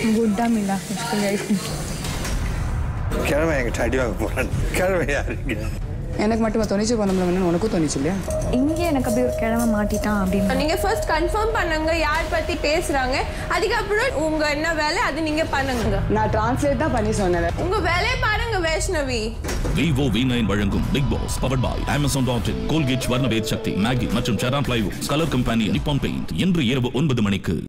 गुड्डा मिला उसको यही கிழமை எங்க அடிவாங்க போறேன் கிழமை யாருங்க எனக்கு மட்டும் தொனிச்சு பண்ணணும் உனக்கும் தொனிச்சு இல்லையா இங்க எனக்கு அப்படியே ஒரு கிழமை மாட்டிட்டான் அப்படின்னு நீங்க ஃபர்ஸ்ட் கன்ஃபார்ம் பண்ணுங்க யார் பத்தி பேசுறாங்க அதுக்கப்புறம் உங்க என்ன வேலை அது நீங்க பண்ணுங்க நான் டிரான்ஸ்லேட் தான் பண்ணி சொன்னேன் உங்க வேலையை பாருங்க வைஷ்ணவி Vivo V9 வழங்கும் Bigg Boss powered by Amazon.in Colgate Varnaved Sakthi Maggi மற்றும் Sharon plywoods colour company Nippon paint இன்று இரவு 9 மணிக்கு